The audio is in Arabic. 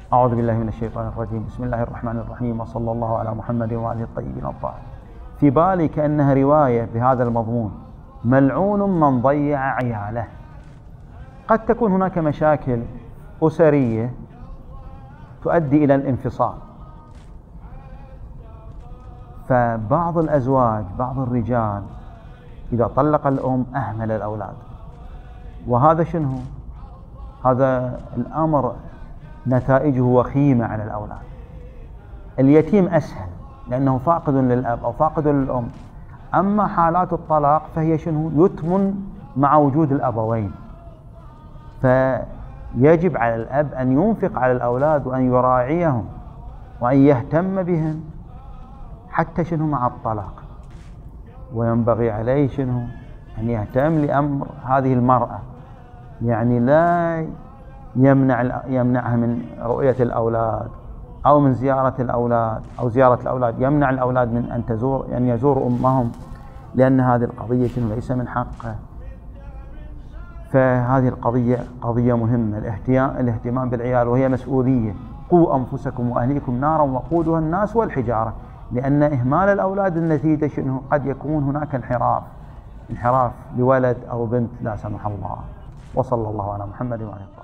أعوذ بالله من الشيطان الرجيم. بسم الله الرحمن الرحيم، وصلى الله على محمد وآله الطيبين الطاهرين. في بالي كأنها رواية بهذا المضمون: ملعون من ضيع عياله. قد تكون هناك مشاكل أسرية تؤدي إلى الانفصال، فبعض الأزواج، بعض الرجال إذا طلق الأم أهمل الأولاد، وهذا شنو؟ هذا الأمر نتائجه وخيمة على الأولاد. اليتيم أسهل لأنه فاقد للأب أو فاقد للأم، أما حالات الطلاق فهي شنو؟ يتم مع وجود الأبوين، فيجب على الأب أن ينفق على الأولاد وأن يراعيهم وأن يهتم بهم حتى شنو مع الطلاق. وينبغي عليه شنو؟ أن يهتم لأمر هذه المرأة، يعني لا يمنعها من رؤية الأولاد أو من زيارة الأولاد أو زيارة الأولاد، يمنع الأولاد من أن يزوروا أمهم، لأن هذه القضية شنو؟ ليس من حقه. فهذه القضية قضية مهمة، الاهتمام بالعيال، وهي مسؤولية. قوا أنفسكم وأهليكم نارا وقودها الناس والحجارة، لأن إهمال الأولاد النتيجة شنو؟ قد يكون هناك انحراف لولد أو بنت لا سمح الله. وصلى الله على محمد وعلى آله.